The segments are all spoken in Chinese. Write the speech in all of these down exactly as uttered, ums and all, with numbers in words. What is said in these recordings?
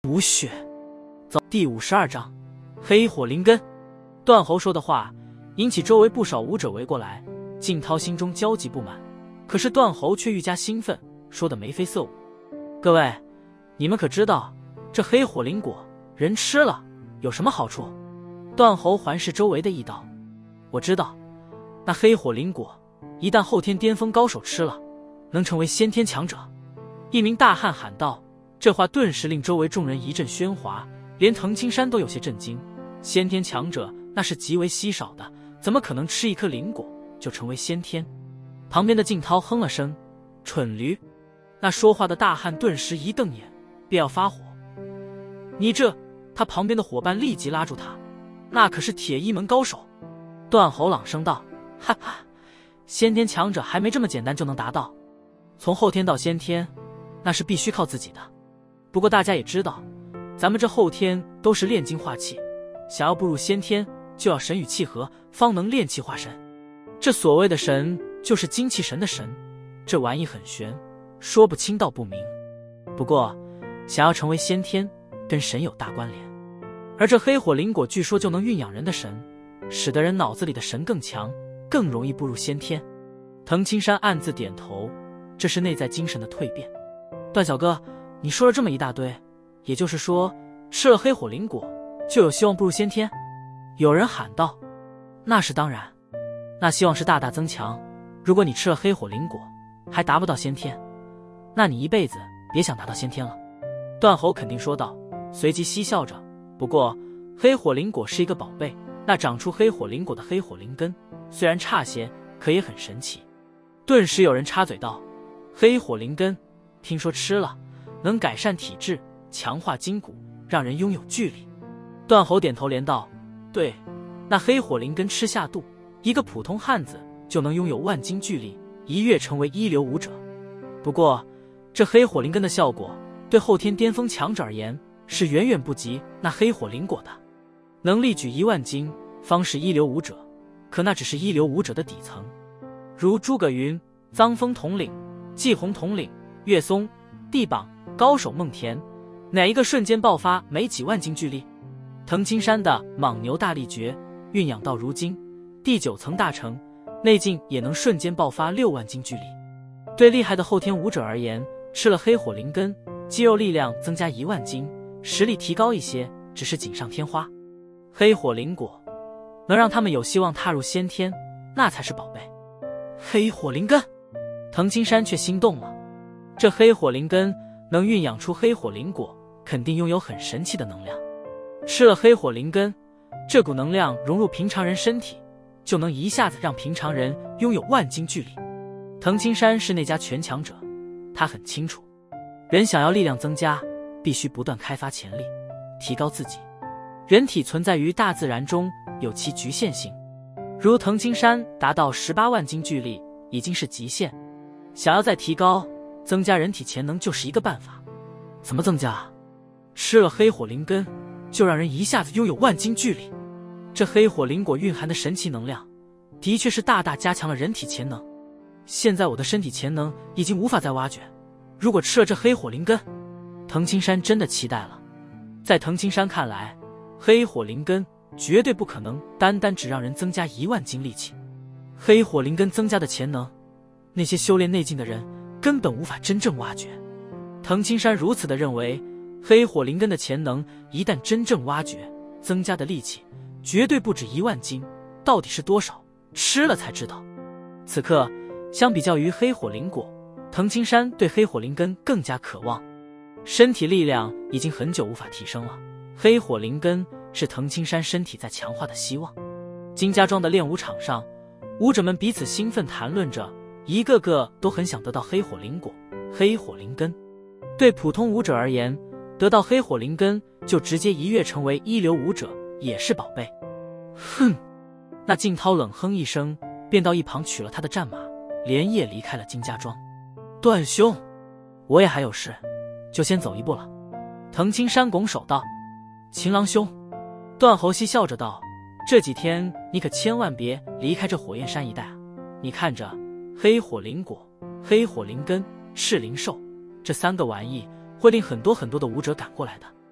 无血。走，第五十二章，黑火灵根。段侯说的话引起周围不少武者围过来，靳涛心中焦急不满，可是段侯却愈加兴奋，说的眉飞色舞。各位，你们可知道这黑火灵果人吃了有什么好处？段侯环视周围的异道。我知道，那黑火灵果一旦后天巅峰高手吃了，能成为先天强者。一名大汉喊道。这话顿时令周围众人一阵喧哗，连藤青山都有些震惊。先天强者那是极为稀少的，怎么可能吃一颗灵果就成为先天？旁边的靳涛哼了声，蠢驴。那说话的大汉顿时一瞪眼，便要发火。你这……他旁边的伙伴立即拉住他，那可是铁一门高手。段侯朗声道：哈哈，先天强者还没这么简单就能达到，从后天到先天那是必须靠自己的。不过大家也知道，咱们这后天都是炼精化气，想要步入先天就要神与气合，方能炼气化神。这所谓的神就是精气神的神，这玩意很玄，说不清道不明。不过想要成为先天跟神有大关联，而这黑火灵果据说就能蕴养人的神，使得人脑子里的神更强，更容易步入先天。藤青山暗自点头，这是内在精神的蜕变。段小哥，你说了这么一大堆，也就是说吃了黑火灵果就有希望步入先天？有人喊道。那是当然，那希望是大大增强。如果你吃了黑火灵果还达不到先天，那你一辈子别想达到先天了。段侯肯定说道，随即嬉笑着。不过黑火灵果是一个宝贝，那长出黑火灵果的黑火灵根虽然差些，可也很神奇。顿时有人插嘴道，黑火灵根听说吃了能改善体质，强化筋骨，让人拥有巨力。段侯点头连道，对，那黑火灵根吃下肚，一个普通汉子就能拥有万斤巨力，一跃成为一流武者。不过这黑火灵根的效果对后天巅峰强者而言是远远不及那黑火灵果的。能力举一万斤方是一流武者，可那只是一流武者的底层。如诸葛云、臧峰统领、季红统领、岳松、地榜高手孟田，哪一个瞬间爆发没几万斤巨力？藤青山的莽牛大力诀蕴养到如今第九层大成，内劲也能瞬间爆发六万斤巨力。对厉害的后天武者而言，吃了黑火灵根，肌肉力量增加一万斤，实力提高一些，只是锦上添花。黑火灵果能让他们有希望踏入先天，那才是宝贝。黑火灵根，藤青山却心动了。这黑火灵根能蕴养出黑火灵果，肯定拥有很神奇的能量。吃了黑火灵根，这股能量融入平常人身体，就能一下子让平常人拥有万斤巨力。藤青山是那家全强者，他很清楚，人想要力量增加，必须不断开发潜力，提高自己。人体存在于大自然中，有其局限性。如藤青山达到十八万斤巨力已经是极限，想要再提高，增加人体潜能就是一个办法。怎么增加？吃了黑火灵根就让人一下子拥有万斤巨力。这黑火灵果蕴含的神奇能量的确是大大加强了人体潜能。现在我的身体潜能已经无法再挖掘，如果吃了这黑火灵根，藤青山真的期待了。在藤青山看来，黑火灵根绝对不可能单单只让人增加一万斤力气。黑火灵根增加的潜能，那些修炼内劲的人根本无法真正挖掘。藤青山如此的认为，黑火灵根的潜能一旦真正挖掘，增加的力气绝对不止一万斤，到底是多少，吃了才知道。此刻相比较于黑火灵果，藤青山对黑火灵根更加渴望。身体力量已经很久无法提升了，黑火灵根是藤青山身体在强化的希望。金家庄的练武场上，武者们彼此兴奋谈论着，一个个都很想得到黑火灵果、黑火灵根。对普通武者而言，得到黑火灵根就直接一跃成为一流武者，也是宝贝。哼！那靳涛冷哼一声，便到一旁取了他的战马，连夜离开了金家庄。段兄，我也还有事，就先走一步了。藤青山拱手道。秦郎兄，段侯嬉笑着道，这几天你可千万别离开这火焰山一带啊！你看着黑火灵果、黑火灵根、赤灵兽这三个玩意，会令很多很多的武者赶过来的。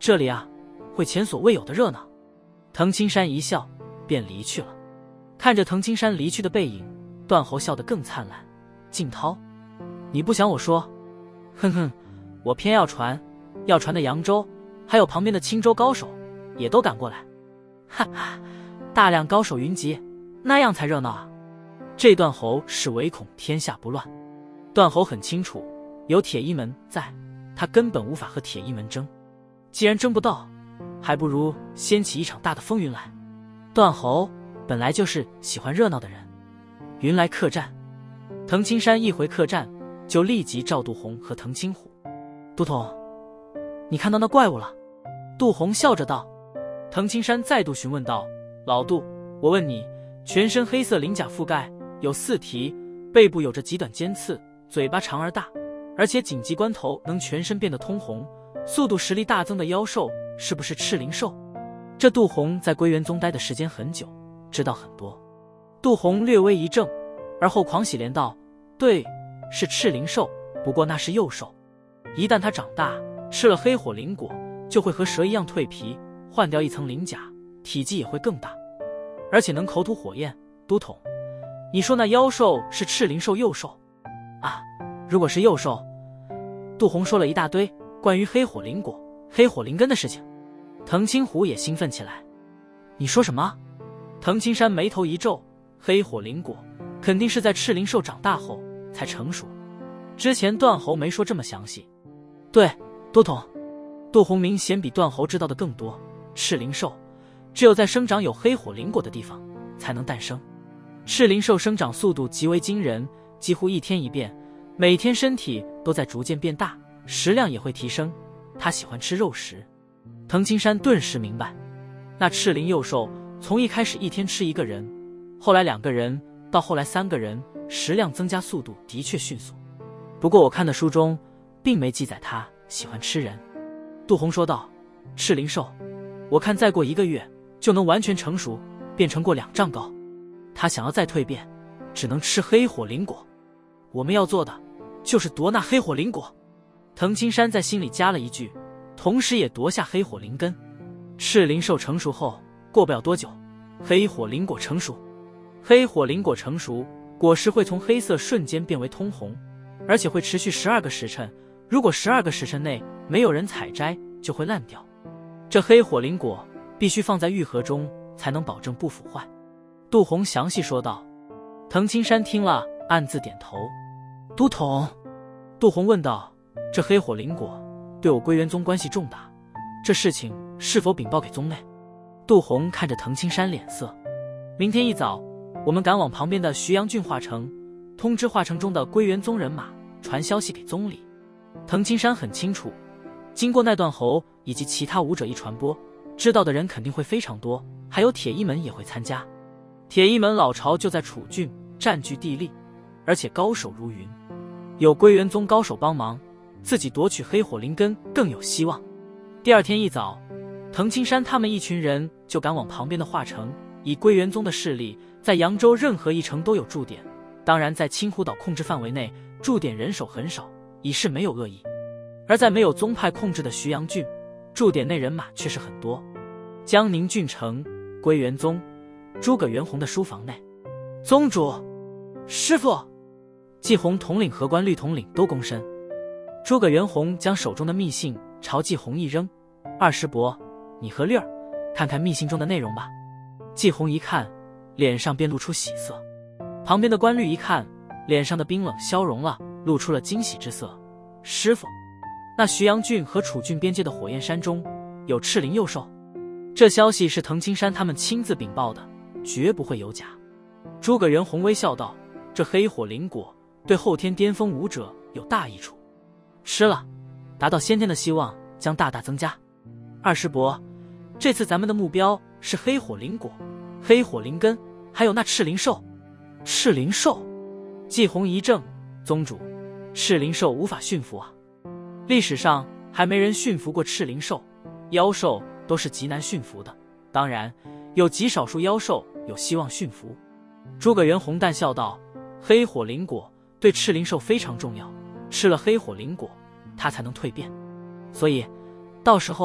这里啊，会前所未有的热闹。”藤青山一笑，便离去了。看着藤青山离去的背影，段侯笑得更灿烂。靳涛，你不想我说？哼哼，我偏要传，要传的扬州，还有旁边的青州高手，也都赶过来。哈哈，大量高手云集，那样才热闹啊！这段侯是唯恐天下不乱。段侯很清楚，有铁衣门在，他根本无法和铁衣门争。既然争不到，还不如掀起一场大的风云来。段侯本来就是喜欢热闹的人。云来客栈，藤青山一回客栈，就立即召杜洪和藤青虎。都统，你看到那怪物了？杜洪笑着道。藤青山再度询问道：“老杜，我问你，全身黑色鳞甲覆盖，有四蹄，背部有着极短尖刺，嘴巴长而大，而且紧急关头能全身变得通红，速度实力大增的妖兽，是不是赤灵兽？”这杜洪在归元宗待的时间很久，知道很多。杜洪略微一怔，而后狂喜连道：“对，是赤灵兽，不过那是幼兽。一旦它长大，吃了黑火灵果，就会和蛇一样蜕皮，换掉一层鳞甲，体积也会更大，而且能口吐火焰。都统，你说那妖兽是赤灵兽幼兽？啊，如果是幼兽……”杜洪说了一大堆关于黑火灵果、黑火灵根的事情。藤青虎也兴奋起来。你说什么？藤青山眉头一皱，黑火灵果肯定是在赤灵兽长大后才成熟，之前段侯没说这么详细。对，都统。杜洪明显比段侯知道的更多。赤灵兽只有在生长有黑火灵果的地方才能诞生。赤灵兽生长速度极为惊人，几乎一天一变，每天身体都在逐渐变大，食量也会提升。他喜欢吃肉食。藤青山顿时明白，那赤灵幼兽从一开始一天吃一个人，后来两个人，到后来三个人，食量增加速度的确迅速。不过我看的书中并没记载他喜欢吃人。杜洪说道：“赤灵兽，我看再过一个月就能完全成熟，变成过两丈高。他想要再蜕变，只能吃黑火灵果。我们要做的就是夺那黑火灵果。”藤青山在心里加了一句，同时也夺下黑火灵根。赤灵兽成熟后，过不了多久，黑火灵果成熟。黑火灵果成熟，果实会从黑色瞬间变为通红，而且会持续十二个时辰。如果十二个时辰内没有人采摘，就会烂掉。这黑火灵果必须放在玉盒中，才能保证不腐坏。杜洪详细说道。藤青山听了，暗自点头。都统，杜洪问道：“这黑火灵果对我归元宗关系重大，这事情是否禀报给宗内？”杜洪看着藤青山脸色。明天一早，我们赶往旁边的徐阳郡化城，通知化城中的归元宗人马，传消息给宗里。藤青山很清楚，经过那段侯以及其他武者一传播，知道的人肯定会非常多，还有铁衣门也会参加。铁衣门老巢就在楚郡，占据地利，而且高手如云，有归元宗高手帮忙，自己夺取黑火灵根更有希望。第二天一早，藤青山他们一群人就赶往旁边的化城。以归元宗的势力，在扬州任何一城都有驻点，当然在青湖岛控制范围内，驻点人手很少，以示没有恶意。而在没有宗派控制的徐阳郡，驻点内人马却是很多。江宁郡城，归元宗诸葛元宏的书房内，宗主，师父，季红统领和关绿统领都躬身。诸葛元宏将手中的密信朝季红一扔：“二师伯，你和绿儿看看密信中的内容吧。”季红一看，脸上便露出喜色。旁边的关绿一看，脸上的冰冷消融了，露出了惊喜之色。师父，那徐阳郡和楚郡边界的火焰山中有赤灵幼兽。这消息是藤青山他们亲自禀报的，绝不会有假。诸葛元宏微笑道：“这黑火灵果对后天巅峰武者有大益处，吃了，达到先天的希望将大大增加。二师伯，这次咱们的目标是黑火灵果、黑火灵根，还有那赤灵兽。”赤灵兽？季红一怔：“宗主，赤灵兽无法驯服啊，历史上还没人驯服过赤灵兽，妖兽都是极难驯服的，当然有极少数妖兽有希望驯服。”诸葛元宏淡笑道：“黑火灵果对赤灵兽非常重要，吃了黑火灵果，它才能蜕变，所以到时候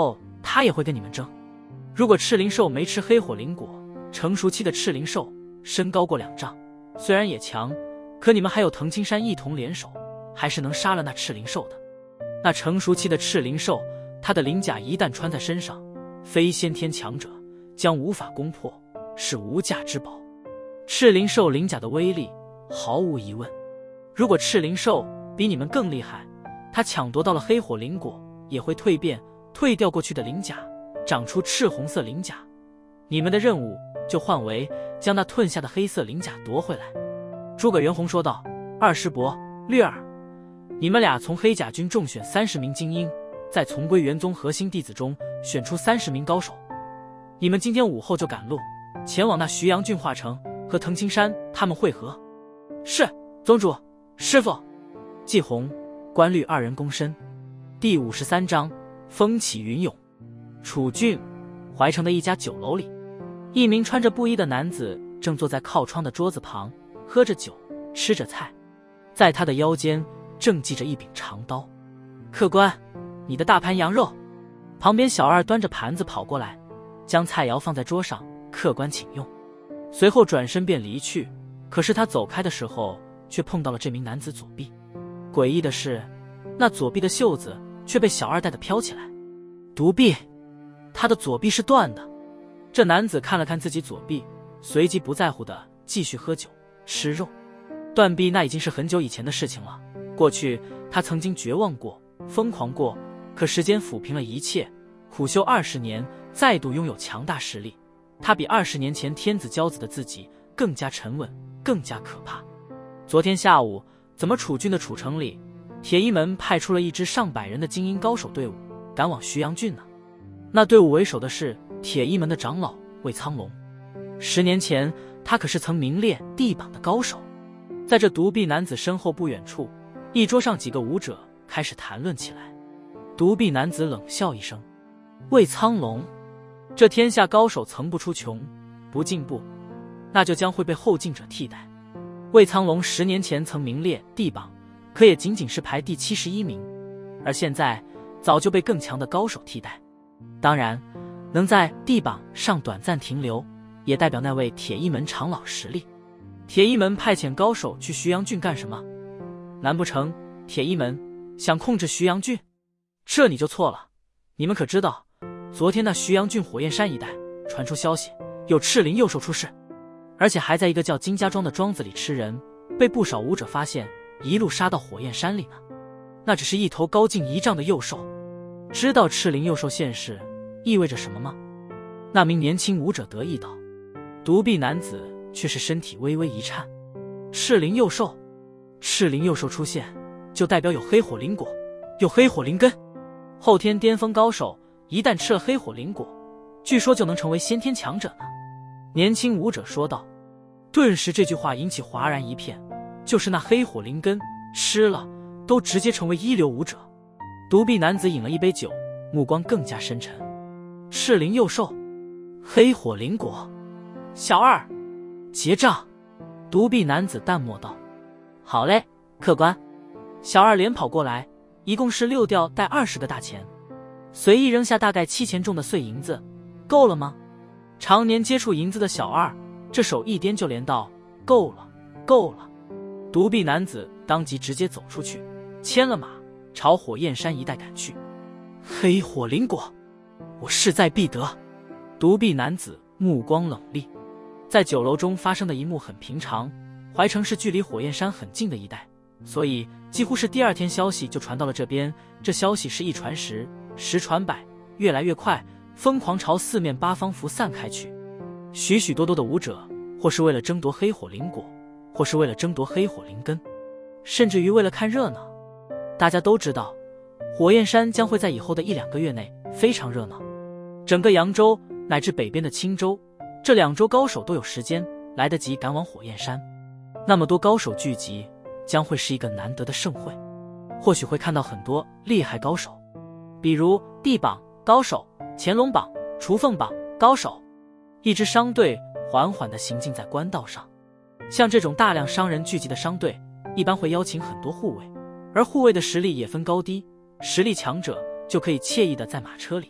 他也会跟你们争。如果赤灵兽没吃黑火灵果，成熟期的赤灵兽身高过两丈，虽然也强，可你们还有藤青山一同联手，还是能杀了那赤灵兽的。那成熟期的赤灵兽，它的鳞甲一旦穿在身上，非先天强者将无法攻破，是无价之宝。赤灵兽鳞甲的威力毫无疑问，如果赤灵兽比你们更厉害，它抢夺到了黑火灵果，也会蜕变，蜕掉过去的鳞甲，长出赤红色鳞甲。你们的任务就换为将那褪下的黑色鳞甲夺回来。诸葛元宏说道：二师伯、略儿，你们俩从黑甲军众选三十名精英，再从归元宗核心弟子中选出三十名高手，你们今天午后就赶路，前往那徐阳郡化城，和藤青山他们会合。是，宗主。师傅。季红、关律二人躬身。第五十三章，风起云涌。楚郡怀城的一家酒楼里，一名穿着布衣的男子正坐在靠窗的桌子旁，喝着酒，吃着菜，在他的腰间正系着一柄长刀。客官，你的大盘羊肉。旁边小二端着盘子跑过来，将菜肴放在桌上，客官请用。随后转身便离去，可是他走开的时候，却碰到了这名男子左臂。诡异的是，那左臂的袖子却被小二带的飘起来。独臂，他的左臂是断的。这男子看了看自己左臂，随即不在乎的继续喝酒吃肉。断臂那已经是很久以前的事情了，过去他曾经绝望过，疯狂过，可时间抚平了一切，苦修二十年，再度拥有强大实力。他比二十年前天子骄子的自己更加沉稳，更加可怕。昨天下午，怎么楚郡的楚城里，铁衣门派出了一支上百人的精英高手队伍，赶往徐阳郡呢？那队伍为首的是铁衣门的长老魏苍龙。十年前，他可是曾名列地榜的高手。在这独臂男子身后不远处，一桌上几个武者开始谈论起来。独臂男子冷笑一声：魏苍龙，这天下高手层不出穷，不进步，那就将会被后进者替代。魏苍龙十年前曾名列地榜，可也仅仅是排第七十一名，而现在早就被更强的高手替代。当然，能在地榜上短暂停留，也代表那位铁衣门长老实力。铁衣门派遣高手去徐阳郡干什么？难不成铁衣门想控制徐阳郡？这你就错了。你们可知道，昨天那徐阳郡火焰山一带传出消息，有赤灵幼兽出世，而且还在一个叫金家庄的庄子里吃人，被不少武者发现，一路杀到火焰山里呢。那只是一头高近一丈的幼兽。知道赤灵幼兽现世意味着什么吗？那名年轻武者得意道。独臂男子却是身体微微一颤。赤灵幼兽，赤灵幼兽出现，就代表有黑火灵果，有黑火灵根。后天巅峰高手一旦吃了黑火灵果，据说就能成为先天强者呢。年轻武者说道。顿时这句话引起哗然一片，就是那黑火灵根吃了都直接成为一流武者。独臂男子饮了一杯酒，目光更加深沉。赤灵幼兽，黑火灵果，小二结账。独臂男子淡漠道。好嘞，客官。小二连跑过来，一共是六吊带二十个大钱，随意扔下大概七钱重的碎银子。够了吗？常年接触银子的小二这手一颠就连道：够了，够了。独臂男子当即直接走出去，牵了马朝火焰山一带赶去。黑火灵果，我势在必得。独臂男子目光冷厉。在酒楼中发生的一幕很平常，怀城是距离火焰山很近的一带，所以几乎是第二天消息就传到了这边。这消息是一传十，十传百，越来越快，疯狂朝四面八方辐散开去。许许多多的武者，或是为了争夺黑火灵果，或是为了争夺黑火灵根，甚至于为了看热闹。大家都知道，火焰山将会在以后的一两个月内非常热闹。整个扬州乃至北边的青州，这两州高手都有时间来得及赶往火焰山。那么多高手聚集，将会是一个难得的盛会，或许会看到很多厉害高手，比如地榜高手、乾隆榜、雏凤榜高手。一支商队缓缓地行进在官道上。像这种大量商人聚集的商队，一般会邀请很多护卫，而护卫的实力也分高低，实力强者就可以惬意地在马车里，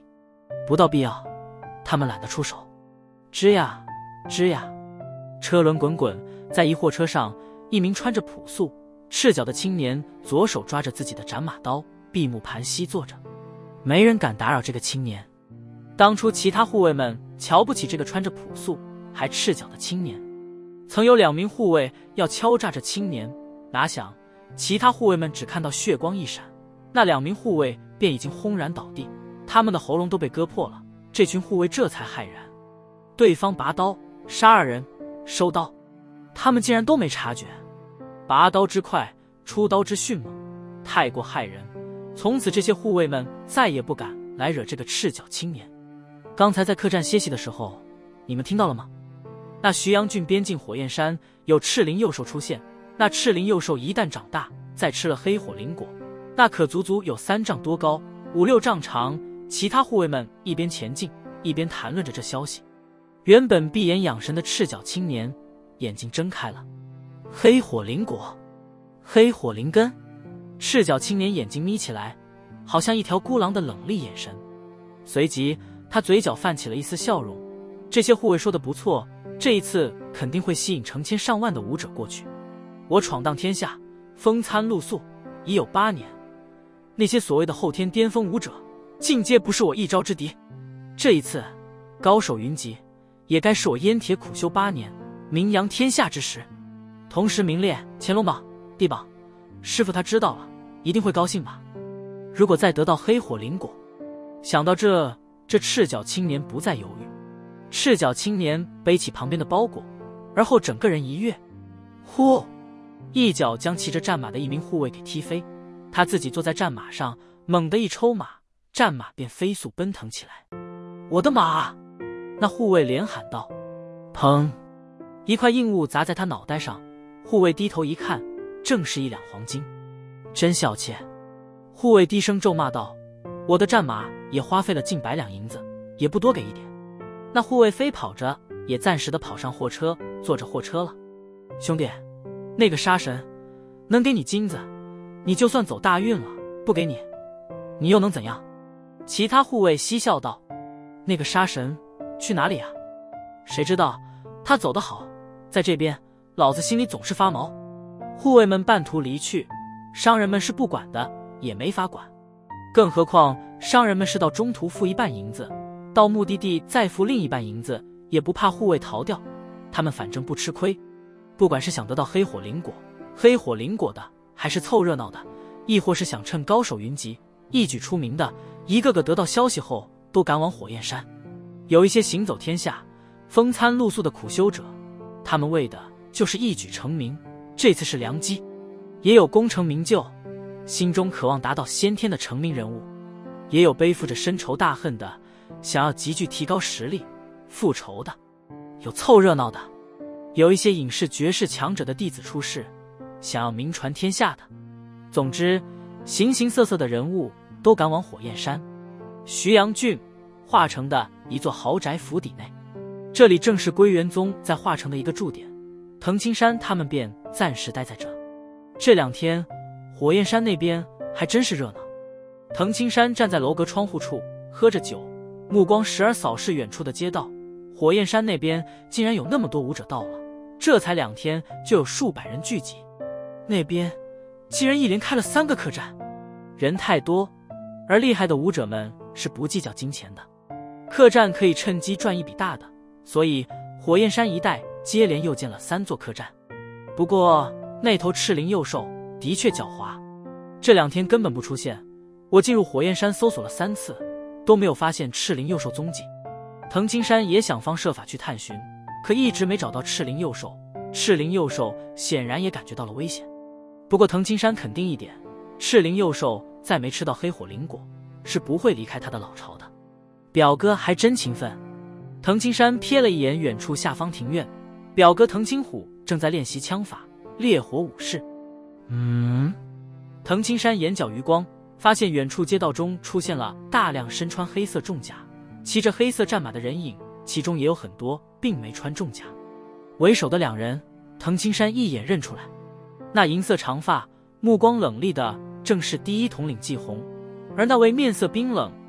不到必要，他们懒得出手。吱呀吱呀，车轮滚滚，在一货车上，一名穿着朴素、赤脚的青年，左手抓着自己的斩马刀，闭目盘膝坐着。没人敢打扰这个青年。当初其他护卫们瞧不起这个穿着朴素还赤脚的青年，曾有两名护卫要敲诈这青年，哪想其他护卫们只看到血光一闪，那两名护卫便已经轰然倒地，他们的喉咙都被割破了。这群护卫这才骇然，对方拔刀杀二人，收刀，他们竟然都没察觉。拔刀之快，出刀之迅猛，太过骇人。从此这些护卫们再也不敢来惹这个赤脚青年。刚才在客栈歇息的时候，你们听到了吗？那徐阳郡边境火焰山有赤灵幼兽出现，那赤灵幼兽一旦长大，再吃了黑火灵果，那可足足有三丈多高，五六丈长。其他护卫们一边前进，一边谈论着这消息。原本闭眼养神的赤脚青年眼睛睁开了。黑火灵果，黑火灵根。赤脚青年眼睛眯起来，好像一条孤狼的冷厉眼神。随即他嘴角泛起了一丝笑容。这些护卫说的不错，这一次肯定会吸引成千上万的武者过去。我闯荡天下，风餐露宿已有八年，那些所谓的后天巅峰武者尽皆不是我一招之敌。这一次高手云集，也该是我燕铁苦修八年，名扬天下之时。同时名列乾隆榜、地榜，师傅他知道了，一定会高兴吧？如果再得到黑火灵果，想到这，这赤脚青年不再犹豫。赤脚青年背起旁边的包裹，而后整个人一跃，呼，一脚将骑着战马的一名护卫给踢飞，他自己坐在战马上，猛地一抽马，战马便飞速奔腾起来。我的马！那护卫连喊道。砰！一块硬物砸在他脑袋上，护卫低头一看，正是一两黄金。真小气！护卫低声咒骂道：我的战马也花费了近百两银子，也不多给一点。那护卫飞跑着，也暂时的跑上货车，坐着货车了。兄弟，那个杀神能给你金子，你就算走大运了，不给你，你又能怎样？其他护卫嬉笑道：那个杀神去哪里啊？谁知道他走得好，在这边老子心里总是发毛。护卫们半途离去，商人们是不管的，也没法管。更何况商人们是到中途付一半银子，到目的地再付另一半银子，也不怕护卫逃掉，他们反正不吃亏。不管是想得到黑火灵果、黑火灵果的，还是凑热闹的，亦或是想趁高手云集、一举出名的，一个个得到消息后都赶往火焰山。有一些行走天下、风餐露宿的苦修者，他们为的就是一举成名，这次是良机。也有功成名就，心中渴望达到先天的成名人物，也有背负着深仇大恨的，想要急剧提高实力复仇的，有凑热闹的，有一些影视绝世强者的弟子出世，想要名传天下的。总之形形色色的人物都赶往火焰山。徐阳郡化成的一座豪宅府邸内，这里正是归元宗在化成的一个驻点，藤青山他们便暂时待在这。这两天火焰山那边还真是热闹。藤青山站在楼阁窗户处喝着酒，目光时而扫视远处的街道。火焰山那边竟然有那么多武者到了，这才两天就有数百人聚集。那边竟然一连开了三个客栈，人太多，而厉害的武者们是不计较金钱的，客栈可以趁机赚一笔大的，所以火焰山一带接连又建了三座客栈。不过那头赤灵幼兽的确狡猾，这两天根本不出现。我进入火焰山搜索了三次，都没有发现赤灵幼兽踪迹。藤青山也想方设法去探寻，可一直没找到赤灵幼兽。赤灵幼兽显然也感觉到了危险。不过藤青山肯定一点，赤灵幼兽再没吃到黑火灵果，是不会离开他的老巢的。表哥还真勤奋。藤青山瞥了一眼远处下方庭院，表哥藤青虎正在练习枪法烈火武士。嗯，藤青山眼角余光发现远处街道中出现了大量身穿黑色重甲、骑着黑色战马的人影，其中也有很多并没穿重甲。为首的两人，藤青山一眼认出来，那银色长发、目光冷厉的正是第一统领季红，而那位面色冰冷、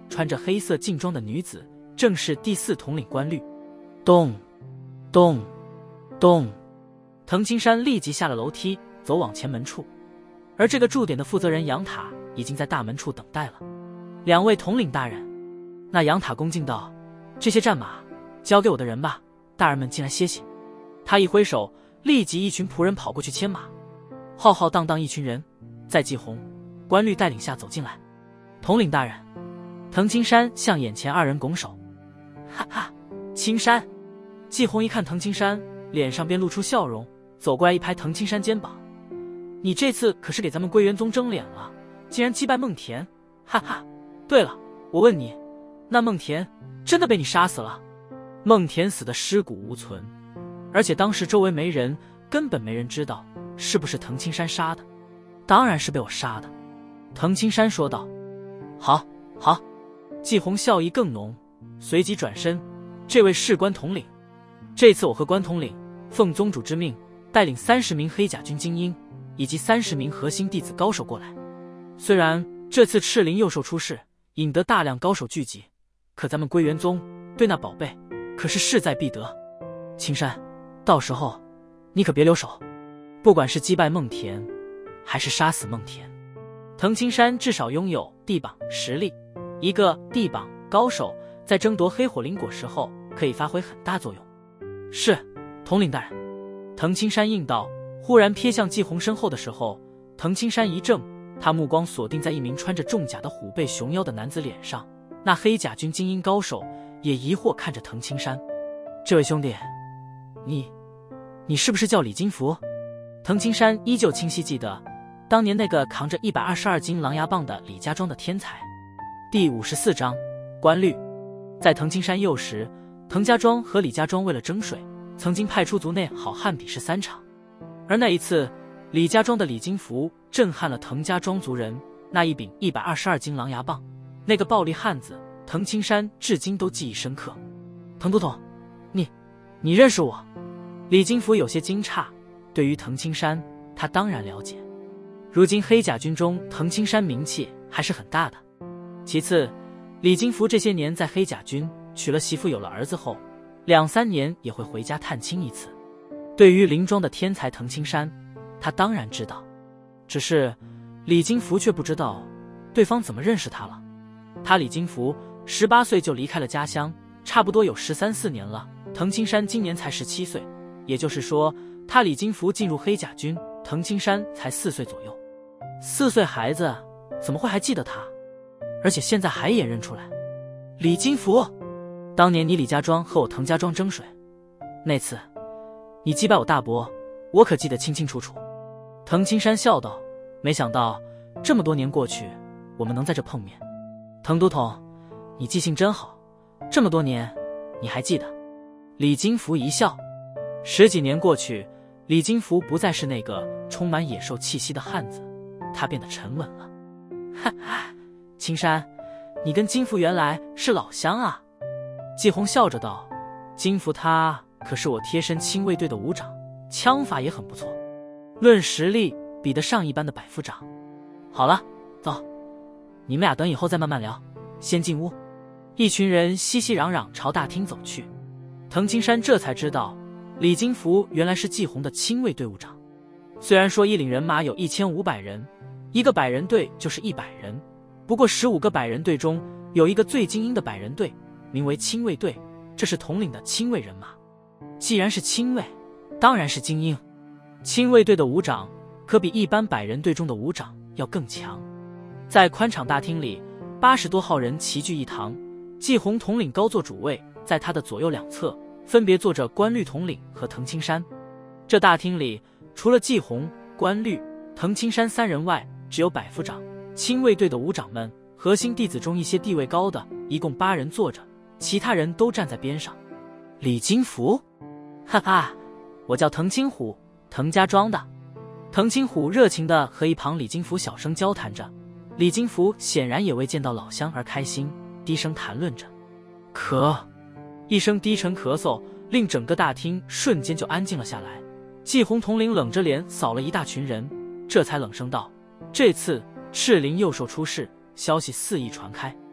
穿着黑色劲装的女子，正是第四统领官绿。咚，咚，咚！藤青山立即下了楼梯，走往前门处。而这个驻点的负责人杨塔已经在大门处等待了。两位统领大人，那杨塔恭敬道：“这些战马交给我的人吧，大人们进来歇息。”他一挥手，立即一群仆人跑过去牵马。浩浩荡荡一群人，在季红、关绿带领下走进来。统领大人，藤青山向眼前二人拱手。哈哈，青山。季红一看藤青山，脸上便露出笑容，走过来一拍藤青山肩膀：“你这次可是给咱们归元宗争脸了，竟然击败孟田，哈哈！对了，我问你，那孟田真的被你杀死了？”孟田死的尸骨无存，而且当时周围没人，根本没人知道是不是藤青山杀的。当然是被我杀的，藤青山说道。好，好。季红笑意更浓，随即转身：“这位是关统领，这次我和关统领奉宗主之命，带领三十名黑甲军精英以及三十名核心弟子高手过来。虽然这次赤灵幼兽出事，引得大量高手聚集，可咱们归元宗对那宝贝可是势在必得。青山，到时候你可别留手，不管是击败孟田，还是杀死孟田。”藤青山至少拥有地榜实力，一个地榜高手在争夺黑火灵果时候可以发挥很大作用。是，统领大人。藤青山应道，忽然瞥向季红身后的时候，藤青山一怔，他目光锁定在一名穿着重甲的虎背熊腰的男子脸上。那黑甲军精英高手也疑惑看着藤青山：“这位兄弟，你你是不是叫李金福？”藤青山依旧清晰记得当年那个扛着一百二十二斤狼牙棒的李家庄的天才。第五十四章关绿。在藤青山幼时，藤家庄和李家庄为了争水，曾经派出族内好汉比试三场。而那一次，李家庄的李金福震撼了藤家庄族人，那一柄一百二十二斤狼牙棒，那个暴力汉子，藤青山至今都记忆深刻。藤都统，你你认识我？李金福有些惊诧，对于藤青山，他当然了解。如今黑甲军中，藤青山名气还是很大的。其次，李金福这些年在黑甲军娶了媳妇有了儿子后，两三年也会回家探亲一次。对于林庄的天才藤青山，他当然知道，只是李金福却不知道对方怎么认识他了。他李金福十八岁就离开了家乡，差不多有十三四年了。藤青山今年才十七岁，也就是说，他李金福进入黑甲军，藤青山才四岁左右。四岁孩子怎么会还记得他？而且现在还也认出来。李金福，当年你李家庄和我藤家庄争水，那次你击败我大伯，我可记得清清楚楚。藤青山笑道：“没想到这么多年过去，我们能在这碰面。藤都统，你记性真好，这么多年你还记得。”李金福一笑。十几年过去，李金福不再是那个充满野兽气息的汉子，他变得沉稳了。哈哈，青山，你跟金福原来是老乡啊。季红笑着道：“金福他可是我贴身亲卫队的武长，枪法也很不错，论实力比得上一般的百夫长。好了，走，你们俩等以后再慢慢聊，先进屋。”一群人熙熙攘攘朝大厅走去。藤青山这才知道，李金福原来是季红的亲卫队伍长。虽然说一领人马有一千五百人，一个百人队就是一百人，不过十五个百人队中有一个最精英的百人队，名为亲卫队，这是统领的亲卫人马。既然是亲卫，当然是精英。亲卫队的武长可比一般百人队中的武长要更强。在宽敞大厅里，八十多号人齐聚一堂，季红统领高坐主位，在他的左右两侧分别坐着关绿统领和藤青山。这大厅里除了季红、关绿、藤青山三人外，只有百夫长、亲卫队的武长们、核心弟子中一些地位高的，一共八人坐着，其他人都站在边上。李金福，哈哈，我叫藤青虎，藤家庄的。藤青虎热情地和一旁李金福小声交谈着，李金福显然也为见到老乡而开心，低声谈论着。咳，一声低沉咳嗽令整个大厅瞬间就安静了下来。季红统领冷着脸扫了一大群人，这才冷声道：“这次赤灵幼兽出事，消息四溢传开，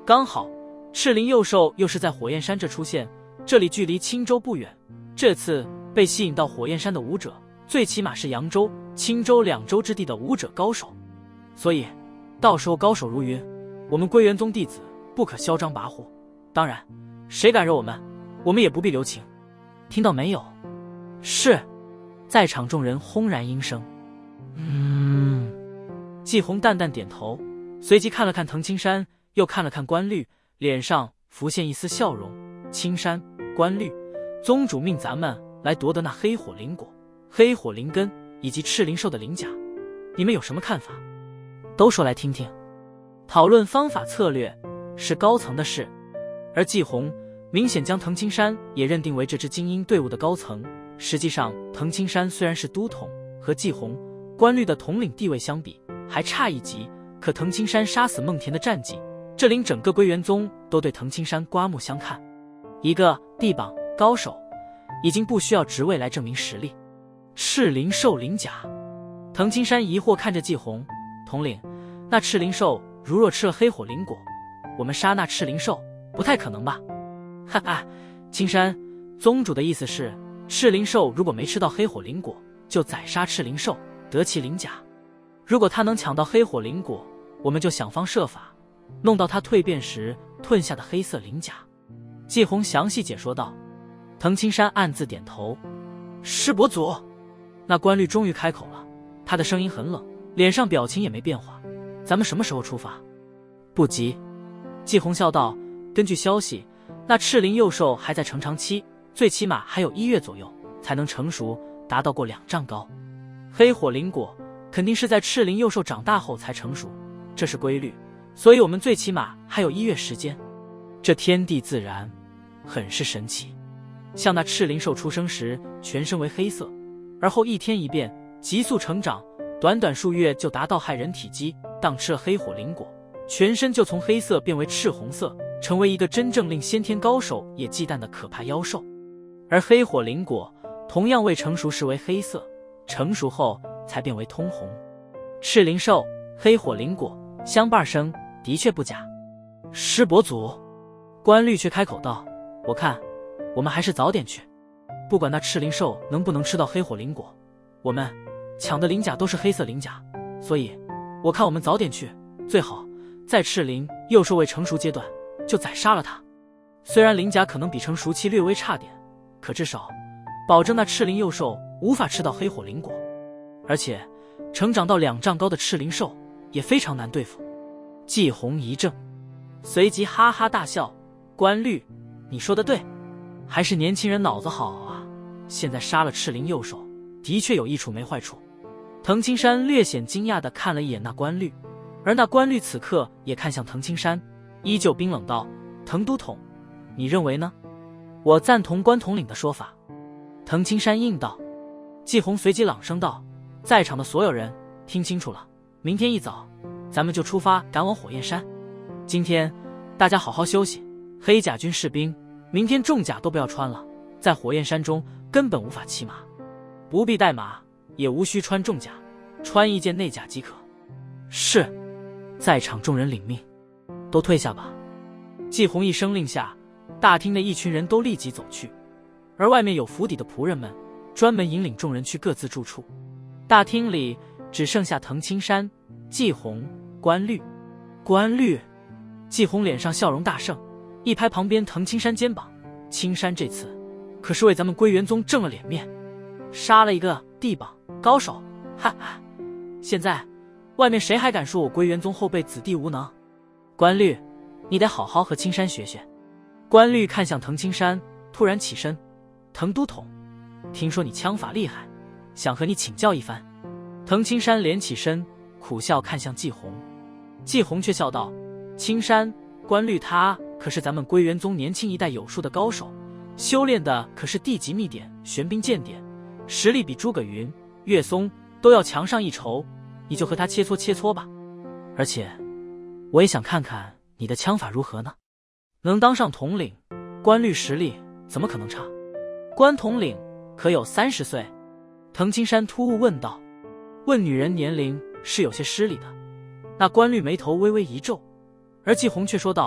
刚好赤灵幼兽又是在火焰山这出现，这里距离青州不远。这次被吸引到火焰山的武者，最起码是扬州、青州两州之地的武者高手，所以到时候高手如云，我们归元宗弟子不可嚣张跋扈。当然，谁敢惹我们，我们也不必留情。听到没有？是。在场众人轰然应声。嗯。季红淡淡点头，随即看了看藤青山，又看了看关绿，脸上浮现一丝笑容。青山、关绿，宗主命咱们来夺得那黑火灵果、黑火灵根以及赤灵兽的灵甲，你们有什么看法？都说来听听。讨论方法策略是高层的事，而季红明显将藤青山也认定为这支精英队伍的高层。实际上，藤青山虽然是都统，和季红、关绿的统领地位相比还差一级，可藤青山杀死孟田的战绩，这令整个归元宗都对藤青山刮目相看。一个地榜高手，已经不需要职位来证明实力。赤灵兽灵甲，藤青山疑惑看着季红统领，那赤灵兽如若吃了黑火灵果，我们杀那赤灵兽不太可能吧？哈哈，青山，宗主的意思是，赤灵兽如果没吃到黑火灵果，就宰杀赤灵兽，得其灵甲。如果他能抢到黑火灵果，我们就想方设法弄到他蜕变时吞下的黑色灵甲。季红详细解说道。藤青山暗自点头。师伯祖。那关绿终于开口了，他的声音很冷，脸上表情也没变化。咱们什么时候出发？不急。季红笑道，根据消息，那赤灵幼兽还在成长期，最起码还有一月左右才能成熟，达到过两丈高。黑火灵果肯定是在赤灵幼兽长大后才成熟，这是规律，所以我们最起码还有一月时间。这天地自然很是神奇，像那赤灵兽出生时全身为黑色，而后一天一变，急速成长，短短数月就达到骇人体积。当吃了黑火灵果，全身就从黑色变为赤红色，成为一个真正令先天高手也忌惮的可怕妖兽。而黑火灵果同样未成熟时为黑色，成熟后才变为通红。赤灵兽、黑火灵果相伴生，的确不假。师伯祖。关绿却开口道，我看我们还是早点去，不管那赤灵兽能不能吃到黑火灵果，我们抢的灵甲都是黑色灵甲，所以我看我们早点去，最好在赤灵幼兽未成熟阶段就宰杀了它。虽然灵甲可能比成熟期略微差点，可至少保证那赤灵幼兽无法吃到黑火灵果，而且成长到两丈高的赤灵兽也非常难对付。季红一怔，随即哈哈大笑，关绿，你说的对，还是年轻人脑子好啊，现在杀了赤灵幼兽的确有益处没坏处。藤青山略显惊讶地看了一眼那关绿，而那关绿此刻也看向藤青山，依旧冰冷道，藤都统，你认为呢？我赞同关统领的说法。藤青山应道。季红随即朗声道，在场的所有人听清楚了，明天一早咱们就出发赶往火焰山。今天大家好好休息，黑甲军士兵明天重甲都不要穿了，在火焰山中根本无法骑马，不必带马，也无需穿重甲，穿一件内甲即可。是。在场众人领命，都退下吧。季红一声令下，大厅内一群人都立即走去，而外面有府邸的仆人们专门引领众人去各自住处。大厅里只剩下藤青山、季红、关绿。关绿。季红脸上笑容大盛，一拍旁边藤青山肩膀，青山这次可是为咱们归元宗正了脸面，杀了一个地榜高手，哈哈！现在外面谁还敢说我归元宗后辈子弟无能？关绿，你得好好和青山学学。关绿看向藤青山，突然起身，藤都统，听说你枪法厉害，想和你请教一番。藤青山连起身，苦笑看向季红。季红却笑道，青山、关绿他可是咱们归元宗年轻一代有数的高手，修炼的可是地级秘典玄冰剑典，实力比诸葛云、岳松都要强上一筹，你就和他切磋切磋吧。而且我也想看看你的枪法如何呢？能当上统领，关绿实力怎么可能差？关统领可有三十岁？藤青山突兀问道。问女人年龄是有些失礼的。那关绿眉头微微一皱，而季红却说道，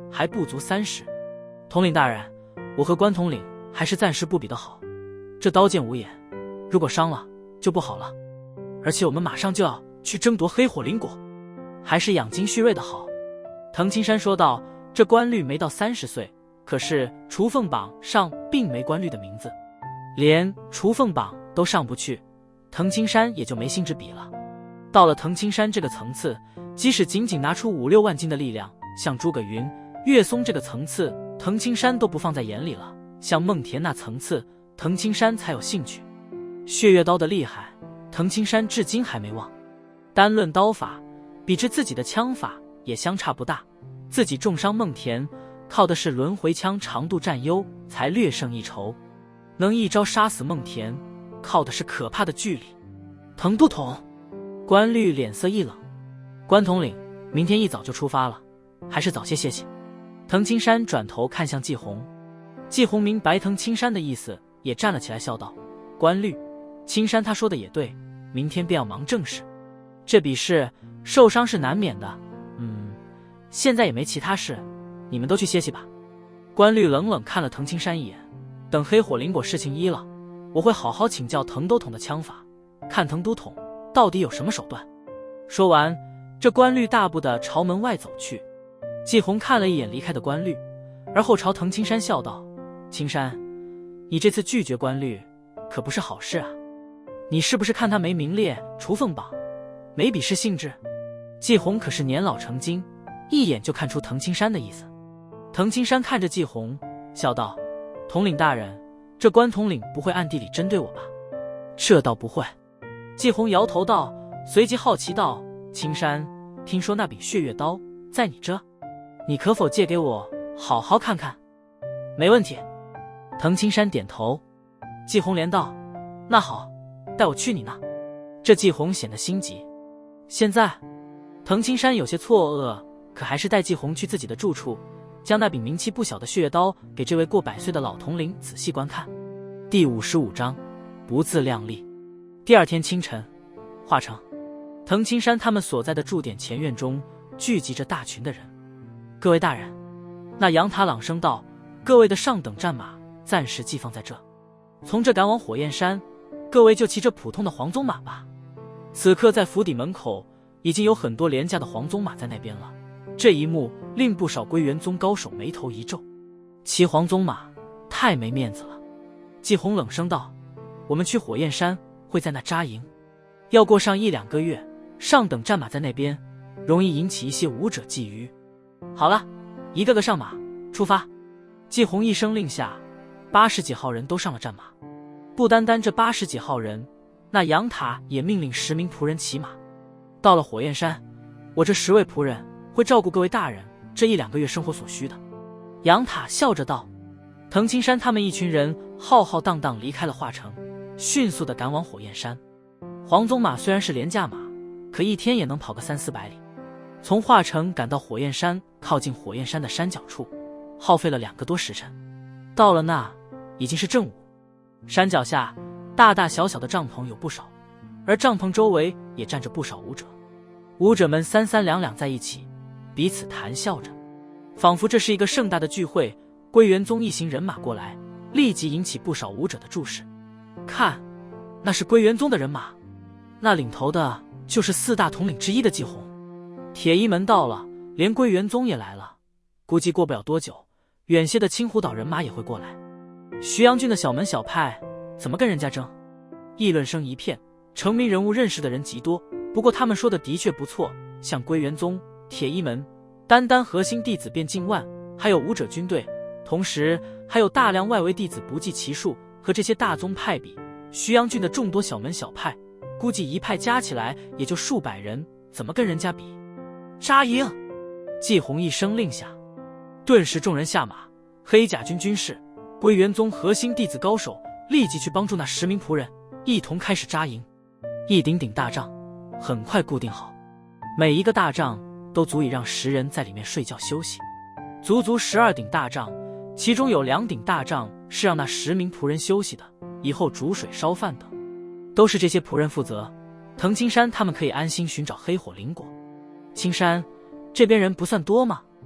还不足三十。统领大人，我和关统领还是暂时不比的好。这刀剑无眼，如果伤了就不好了。而且我们马上就要去争夺黑火灵果，还是养精蓄锐的好。藤青山说道：“这关律没到三十岁，可是雏凤榜上并没关律的名字，连雏凤榜都上不去，藤青山也就没兴致比了。到了藤青山这个层次，即使仅仅拿出五六万斤的力量，像诸葛云、岳松这个层次，藤青山都不放在眼里了。像孟田那层次，藤青山才有兴趣。血月刀的厉害，藤青山至今还没忘。单论刀法，比之自己的枪法也相差不大。自己重伤孟田，靠的是轮回枪长度占优，才略胜一筹。能一招杀死孟田，靠的是可怕的距离。藤都统，关律脸色一冷，关统领，明天一早就出发了，还是早些歇息。藤青山转头看向季红，季红明白藤青山的意思，也站了起来，笑道：“关律，青山他说的也对，明天便要忙正事。这笔事受伤是难免的，嗯，现在也没其他事，你们都去歇息吧。”关律冷冷看了藤青山一眼，等黑火灵果事情一了，我会好好请教藤都统的枪法，看藤都统到底有什么手段。说完，这关律大步的朝门外走去。季红看了一眼离开的关律，而后朝藤青山笑道：“青山，你这次拒绝关律可不是好事啊，你是不是看他没名列雏凤榜，没比试兴致？”季红可是年老成精，一眼就看出藤青山的意思。藤青山看着季红，笑道：“统领大人，这关统领不会暗地里针对我吧？”“这倒不会。”季红摇头道，随即好奇道：“青山，听说那柄血月刀在你这，你可否借给我好好看看？”“没问题。”藤青山点头。季红连道：“那好，带我去你那。”这季红显得心急。现在藤青山有些错愕，可还是带季红去自己的住处，将那柄名气不小的血月刀给这位过百岁的老统领仔细观看。第五十五章，不自量力。第二天清晨，华城藤青山他们所在的驻点前院中聚集着大群的人。“各位大人，那杨塔朗声道，各位的上等战马暂时寄放在这，从这赶往火焰山，各位就骑着普通的黄鬃马吧。”此刻在府邸门口已经有很多廉价的黄鬃马在那边了，这一幕令不少归元宗高手眉头一皱，骑黄鬃马太没面子了。季红冷声道：“我们去火焰山会在那扎营，要过上一两个月，上等战马在那边容易引起一些武者觊觎。好了，一个个上马，出发。”季红一声令下，八十几号人都上了战马。不单单这八十几号人，那杨塔也命令十名仆人骑马。到了火焰山，我这十位仆人会照顾各位大人这一两个月生活所需的。杨塔笑着道。藤青山他们一群人浩浩荡荡离开了华城，迅速地赶往火焰山。黄鬃马虽然是廉价马，可一天也能跑个三四百里。从华城赶到火焰山，靠近火焰山的山脚处，耗费了两个多时辰。到了那，已经是正午。山脚下大大小小的帐篷有不少，而帐篷周围也站着不少武者。武者们三三两两在一起，彼此谈笑着，仿佛这是一个盛大的聚会。归元宗一行人马过来，立即引起不少武者的注视。看，那是归元宗的人马，那领头的就是四大统领之一的季红。铁衣门到了，连归元宗也来了，估计过不了多久，远些的青湖岛人马也会过来。徐阳郡的小门小派怎么跟人家争？议论声一片，成名人物认识的人极多，不过他们说的的确不错，像归元宗、铁衣门，单单核心弟子便近万，还有武者军队，同时还有大量外围弟子不计其数。和这些大宗派比，徐阳郡的众多小门小派，估计一派加起来也就数百人，怎么跟人家比？扎营！季红一声令下，顿时众人下马，黑甲军军士、归元宗核心弟子高手立即去帮助那十名仆人，一同开始扎营。一顶顶大帐很快固定好，每一个大帐都足以让十人在里面睡觉休息。足足十二顶大帐，其中有两顶大帐是让那十名仆人休息的，以后煮水烧饭等都是这些仆人负责。藤青山他们可以安心寻找黑火灵果。青山这边人不算多吗？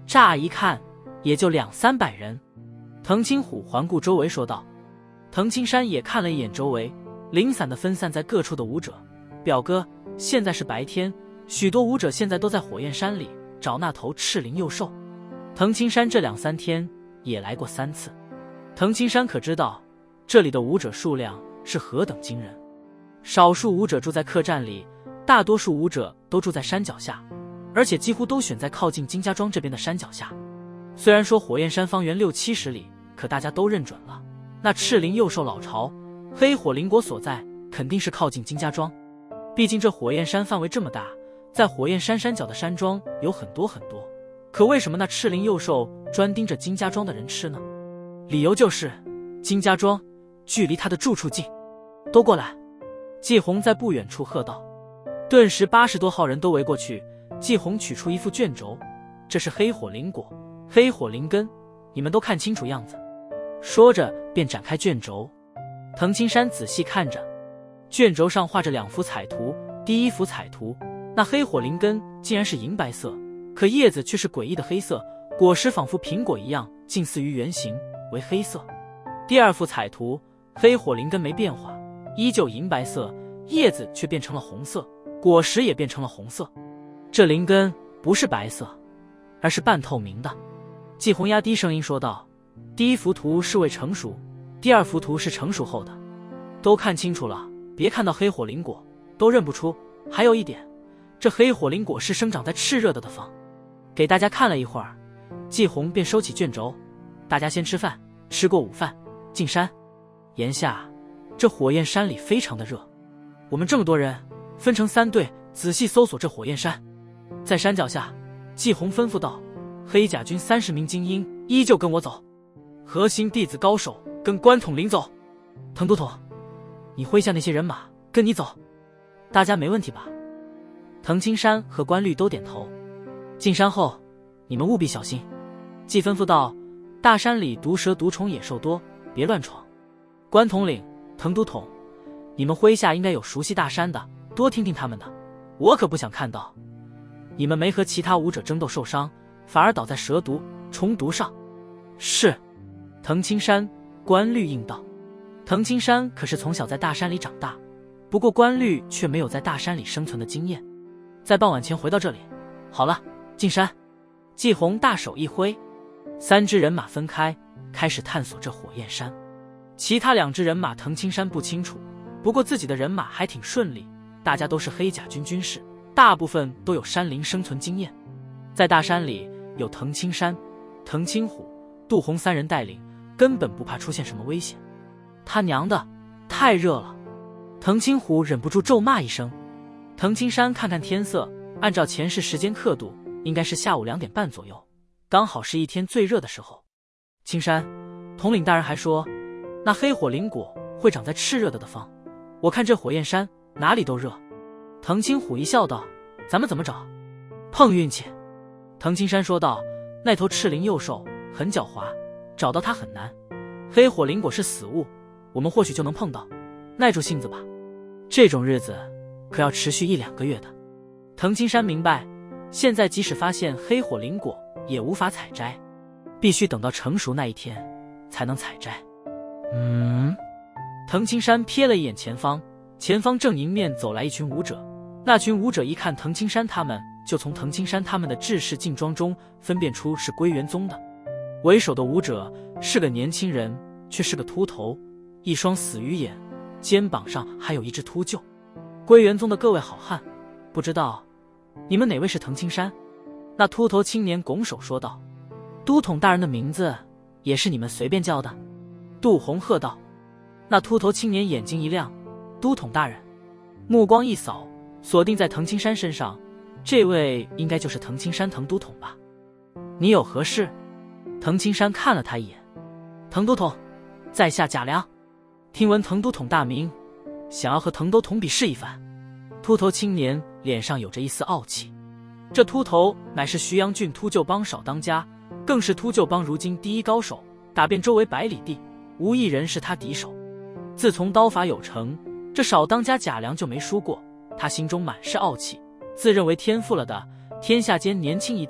乍一看也就两三百人。藤青虎环顾周围说道。藤青山也看了一眼周围零散的分散在各处的武者，表哥，现在是白天，许多武者现在都在火焰山里找那头赤灵幼兽。藤青山这两三天也来过三次，藤青山可知道这里的武者数量是何等惊人。少数武者住在客栈里，大多数武者都住在山脚下，而且几乎都选在靠近金家庄这边的山脚下。虽然说火焰山方圆六七十里，可大家都认准了，那赤灵幼兽老巢黑火灵国所在肯定是靠近金家庄。毕竟这火焰山范围这么大，在火焰山山脚的山庄有很多很多，可为什么那赤灵幼兽专盯着金家庄的人吃呢？理由就是金家庄距离他的住处近。都过来！季红在不远处喝道。顿时八十多号人都围过去。季红取出一副卷轴，这是黑火灵果，黑火灵根，你们都看清楚样子。说着便展开卷轴。藤青山仔细看着，卷轴上画着两幅彩图。第一幅彩图，那黑火灵根竟然是银白色，可叶子却是诡异的黑色，果实仿佛苹果一样，近似于圆形，为黑色。第二幅彩图，黑火灵根没变化，依旧银白色，叶子却变成了红色，果实也变成了红色。这灵根不是白色，而是半透明的。季红压低声音说道。第一幅图是未成熟，第二幅图是成熟后的。都看清楚了，别看到黑火灵果都认不出。还有一点，这黑火灵果是生长在炽热的地方。给大家看了一会儿，季红便收起卷轴。大家先吃饭，吃过午饭进山。眼下这火焰山里非常的热，我们这么多人分成三队，仔细搜索这火焰山。在山脚下，季红吩咐道，黑甲军三十名精英依旧跟我走，核心弟子高手跟关统领走。滕都统，你麾下那些人马跟你走，大家没问题吧？藤青山和关律都点头。进山后你们务必小心。季吩咐道，大山里毒蛇毒虫野兽多，别乱闯。关统领、滕都统，你们麾下应该有熟悉大山的，多听听他们的。我可不想看到你们没和其他武者争斗受伤，反而倒在蛇毒、虫毒上。是。藤青山、关律应道。藤青山可是从小在大山里长大，不过关律却没有在大山里生存的经验。在傍晚前回到这里。好了，进山。季红大手一挥，三支人马分开，开始探索这火焰山。其他两支人马藤青山不清楚，不过自己的人马还挺顺利，大家都是黑甲军军士，大部分都有山林生存经验。在大山里有藤青山、藤青虎、杜洪三人带领，根本不怕出现什么危险。他娘的，太热了！藤青虎忍不住咒骂一声。藤青山看看天色，按照前世时间刻度，应该是下午两点半左右，刚好是一天最热的时候。青山，统领大人还说，那黑火灵果会长在炽热的地方，我看这火焰山哪里都热。藤青虎一笑道，咱们怎么找？碰运气。藤青山说道，那头赤灵幼兽很狡猾，找到它很难。黑火灵果是死物，我们或许就能碰到，耐住性子吧。这种日子可要持续一两个月的。藤青山明白，现在即使发现黑火灵果也无法采摘，必须等到成熟那一天才能采摘。嗯，藤青山瞥了一眼前方，前方正迎面走来一群武者。那群武者一看藤青山他们，就从藤青山他们的制式劲装中分辨出是归元宗的。为首的武者是个年轻人，却是个秃头，一双死鱼眼，肩膀上还有一只秃鹫。归元宗的各位好汉，不知道你们哪位是藤青山？那秃头青年拱手说道。都统大人的名字也是你们随便叫的？杜洪喝道。那秃头青年眼睛一亮，都统大人，目光一扫，锁定在藤青山身上，这位应该就是藤青山藤都统吧？你有何事？藤青山看了他一眼。藤都统，在下贾良，听闻藤都统大名，想要和藤都统比试一番。秃头青年脸上有着一丝傲气，这秃头乃是徐阳郡秃鹫帮少当家，更是秃鹫帮如今第一高手，打遍周围百里地，无一人是他敌手。自从刀法有成，这少当家贾良就没输过，他心中满是傲气，自认为天赋了的天下间年轻一代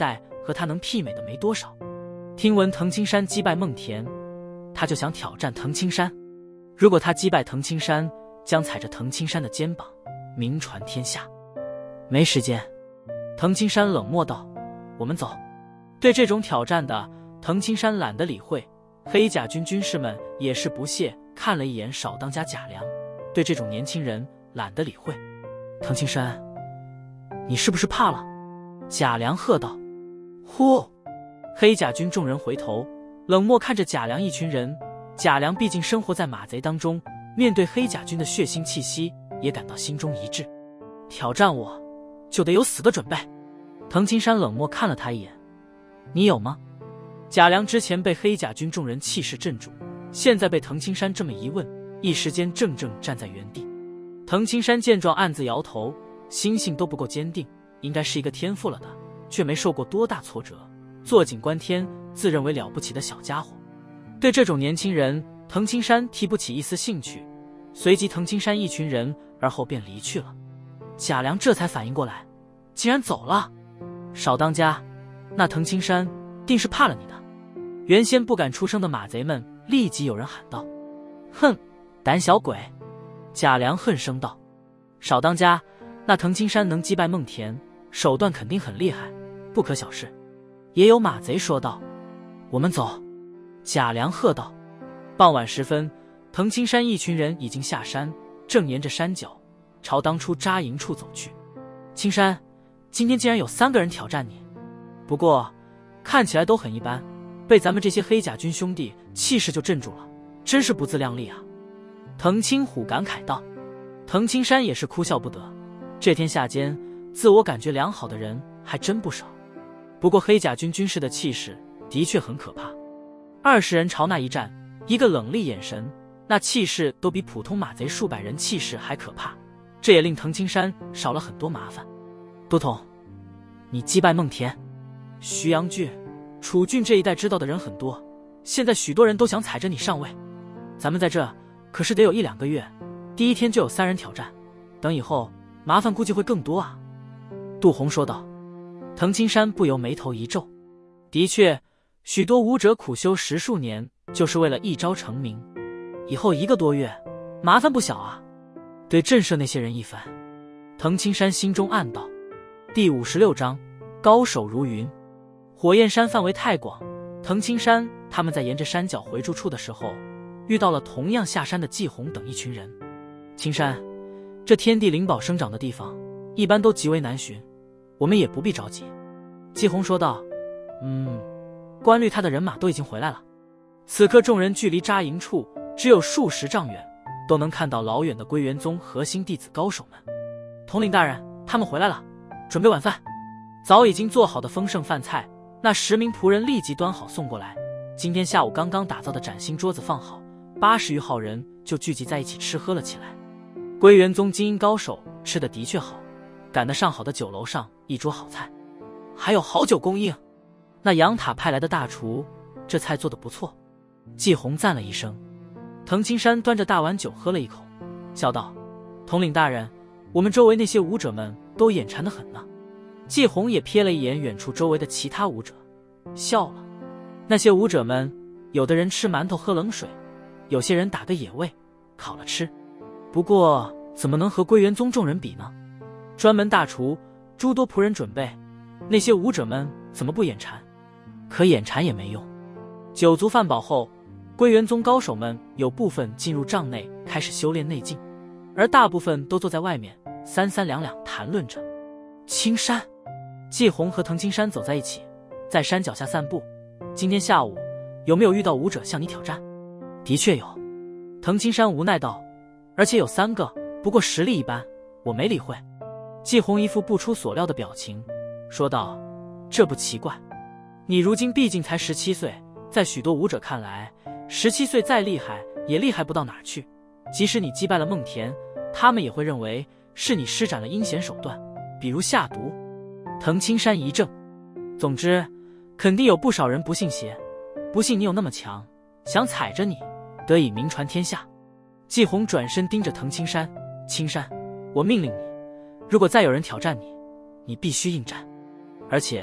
和他能媲美的没多少。听闻藤青山击败孟田，他就想挑战藤青山。如果他击败藤青山，将踩着藤青山的肩膀，名传天下。没时间，藤青山冷漠道：“我们走。”对这种挑战的，藤青山懒得理会。黑甲军军士们也是不屑看了一眼少当家贾良，对这种年轻人懒得理会。藤青山，你是不是怕了？贾良喝道。呼！黑甲军众人回头，冷漠看着贾良一群人。贾良毕竟生活在马贼当中，面对黑甲军的血腥气息，也感到心中一滞。挑战我，就得有死的准备。藤青山冷漠看了他一眼，你有吗？贾良之前被黑甲军众人气势镇住，现在被藤青山这么一问，一时间怔怔站在原地。藤青山见状暗自摇头，心性都不够坚定，应该是一个天赋了的，却没受过多大挫折，坐井观天，自认为了不起的小家伙。对这种年轻人，藤青山提不起一丝兴趣。随即藤青山一群人而后便离去了。贾良这才反应过来，竟然走了。少当家，那藤青山定是怕了你的。原先不敢出声的马贼们立即有人喊道：“哼，胆小鬼！”贾良恨声道：“少当家，那藤青山能击败孟田，手段肯定很厉害，不可小视。”也有马贼说道：“我们走。”贾良喝道。傍晚时分，藤青山一群人已经下山，正沿着山脚朝当初扎营处走去。青山，今天竟然有三个人挑战你，不过看起来都很一般，被咱们这些黑甲军兄弟气势就镇住了，真是不自量力啊！藤青虎感慨道。藤青山也是哭笑不得，这天下间自我感觉良好的人还真不少。不过黑甲军军士的气势的确很可怕，二十人朝那一站，一个冷厉眼神，那气势都比普通马贼数百人气势还可怕，这也令藤青山少了很多麻烦。都统，你击败孟田，徐阳郡、楚郡这一带知道的人很多，现在许多人都想踩着你上位，咱们在这可是得有一两个月，第一天就有三人挑战，等以后麻烦估计会更多啊。杜洪说道。藤青山不由眉头一皱，的确，许多武者苦修十数年，就是为了一朝成名，以后一个多月，麻烦不小啊。对震慑那些人一番，藤青山心中暗道。第五十六章，高手如云。火焰山范围太广，藤青山他们在沿着山脚回住处的时候，遇到了同样下山的季红等一群人。青山，这天地灵宝生长的地方，一般都极为难寻，我们也不必着急。季红说道。嗯，关律他的人马都已经回来了。此刻众人距离扎营处只有数十丈远，都能看到老远的归元宗核心弟子高手们。统领大人，他们回来了，准备晚饭。早已经做好的丰盛饭菜，那十名仆人立即端好送过来。今天下午刚刚打造的崭新桌子放好，八十余号人就聚集在一起吃喝了起来。归元宗精英高手吃的的确好，赶得上好的酒楼上一桌好菜，还有好酒供应。那杨塔派来的大厨，这菜做得不错。季红赞了一声。藤青山端着大碗酒喝了一口，笑道：“统领大人，我们周围那些武者们都眼馋得很呢。”季红也瞥了一眼远处周围的其他武者，笑了。那些武者们，有的人吃馒头喝冷水，有些人打个野味，烤了吃。不过怎么能和归元宗众人比呢？专门大厨，诸多仆人准备，那些武者们怎么不眼馋？可眼馋也没用。酒足饭饱后，归元宗高手们有部分进入帐内开始修炼内劲，而大部分都坐在外面三三两两谈论着。青山，季红和藤青山走在一起，在山脚下散步。今天下午有没有遇到武者向你挑战？的确有。藤青山无奈道，而且有三个，不过实力一般，我没理会。季红一副不出所料的表情，说道：“这不奇怪，你如今毕竟才十七岁，在许多武者看来，十七岁再厉害也厉害不到哪儿去。即使你击败了孟田，他们也会认为是你施展了阴险手段，比如下毒。”藤青山一怔，总之肯定有不少人不信邪，不信你有那么强，想踩着你得以名传天下。季红转身盯着藤青山：“青山，我命令你，如果再有人挑战你，你必须应战，而且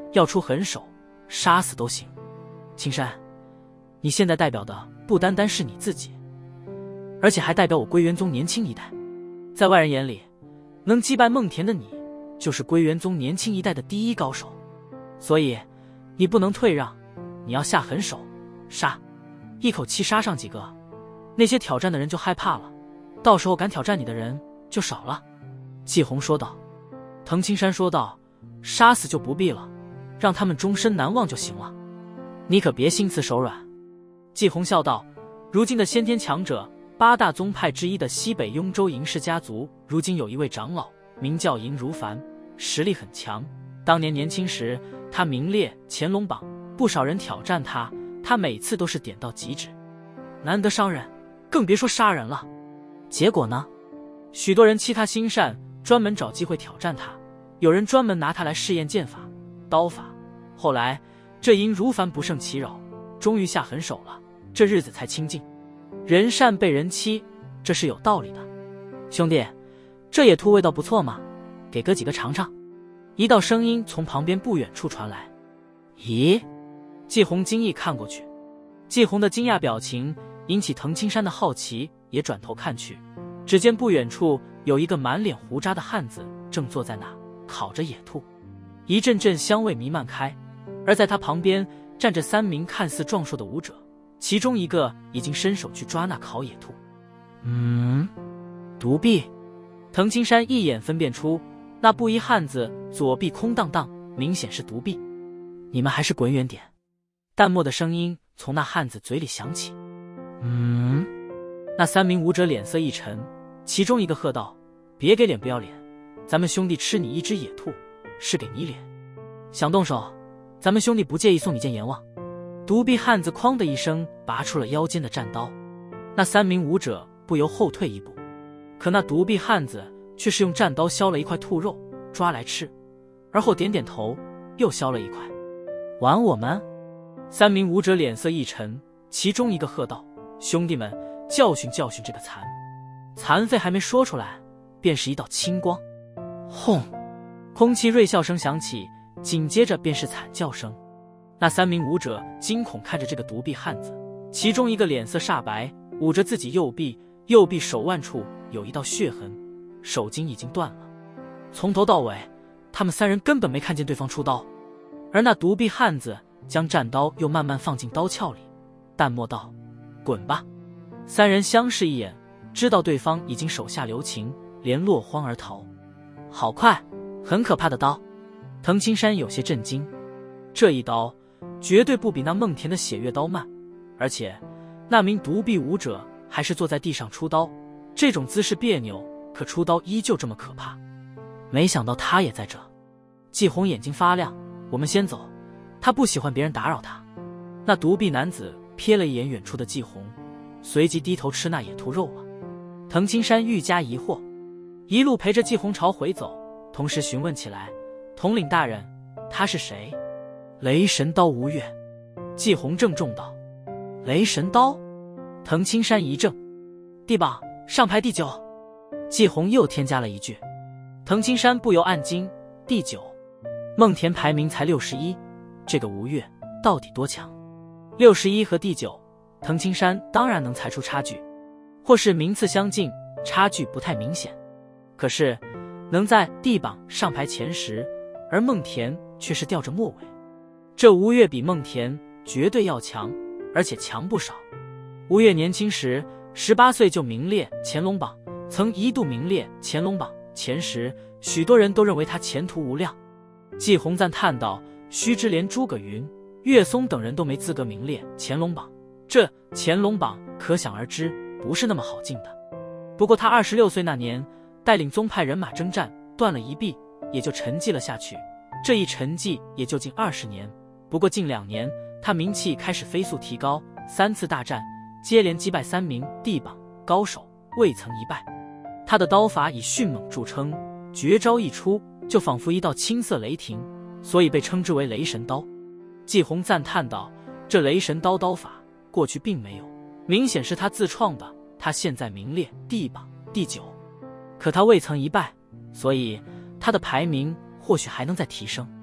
要出狠手，杀死都行。青山，你现在代表的不单单是你自己，而且还代表我归元宗年轻一代。在外人眼里，能击败孟田的你，就是归元宗年轻一代的第一高手。所以，你不能退让，你要下狠手，杀，一口气杀上几个，那些挑战的人就害怕了，到时候敢挑战你的人就少了。季红说道。藤青山说道：杀死就不必了，让他们终身难忘就行了。你可别心慈手软。季红笑道：如今的先天强者，八大宗派之一的西北雍州嬴氏家族，如今有一位长老，名叫嬴如凡，实力很强。当年年轻时，他名列乾隆榜，不少人挑战他，他每次都是点到即止，难得伤人，更别说杀人了。结果呢？许多人欺他心善，专门找机会挑战他，有人专门拿他来试验剑法、刀法。后来这嬴如凡不胜其扰，终于下狠手了，这日子才清静。人善被人欺，这是有道理的。兄弟，这野兔味道不错嘛，给哥几个尝尝。一道声音从旁边不远处传来。咦？季红惊异看过去，季红的惊讶表情引起藤青山的好奇，也转头看去，只见不远处有一个满脸胡渣的汉子正坐在那烤着野兔，一阵阵香味弥漫开。而在他旁边站着三名看似壮硕的武者，其中一个已经伸手去抓那烤野兔。嗯，独臂。藤青山一眼分辨出那布衣汉子左臂空荡荡，明显是独臂。你们还是滚远点。淡漠的声音从那汉子嘴里响起。嗯，那三名武者脸色一沉，其中一个喝道：别给脸不要脸，咱们兄弟吃你一只野兔，是给你脸。想动手，咱们兄弟不介意送你件阎王。独臂汉子哐的一声拔出了腰间的战刀，那三名武者不由后退一步，可那独臂汉子却是用战刀削了一块兔肉抓来吃，而后点点头，又削了一块。玩我们？三名武者脸色一沉，其中一个喝道：兄弟们，教训教训这个残残废！还没说出来，便是一道青光。轰！空气锐笑声响起，紧接着便是惨叫声。那三名武者惊恐看着这个独臂汉子，其中一个脸色煞白，捂着自己右臂，右臂手腕处有一道血痕，手筋已经断了。从头到尾，他们三人根本没看见对方出刀，而那独臂汉子将战刀又慢慢放进刀鞘里，淡漠道：滚吧。三人相视一眼，知道对方已经手下留情，连落荒而逃。好快，很可怕的刀。藤青山有些震惊，这一刀绝对不比那孟田的血月刀慢，而且那名独臂武者还是坐在地上出刀，这种姿势别扭，可出刀依旧这么可怕。没想到他也在这。季红眼睛发亮，我们先走，他不喜欢别人打扰他。那独臂男子瞥了一眼远处的季红，随即低头吃那野兔肉了。藤青山愈加疑惑，一路陪着季红朝回走，同时询问起来：统领大人，他是谁？雷神刀吴越。季红郑重道。雷神刀？藤青山一怔。地榜上排第九。季红又添加了一句。藤青山不由暗惊，第九，孟田排名才六十一，这个吴越到底多强？六十一和第九，藤青山当然能猜出差距，或是名次相近，差距不太明显。可是能在地榜上排前十，而孟田却是吊着末尾，这吴越比孟田绝对要强，而且强不少。吴越年轻时十八岁就名列乾隆榜，曾一度名列乾隆榜前十，许多人都认为他前途无量。季红赞叹道：须知连诸葛云、岳松等人都没资格名列乾隆榜，这乾隆榜可想而知不是那么好进的。不过他二十六岁那年带领宗派人马征战，断了一臂，也就沉寂了下去，这一沉寂也就近二十年。不过近两年他名气开始飞速提高，三次大战接连击败三名地榜高手，未曾一败。他的刀法以迅猛著称，绝招一出就仿佛一道青色雷霆，所以被称之为雷神刀。季红赞叹道：这雷神刀刀法过去并没有，明显是他自创的，他现在名列地榜第九，可他未曾一败，所以他的排名或许还能再提升。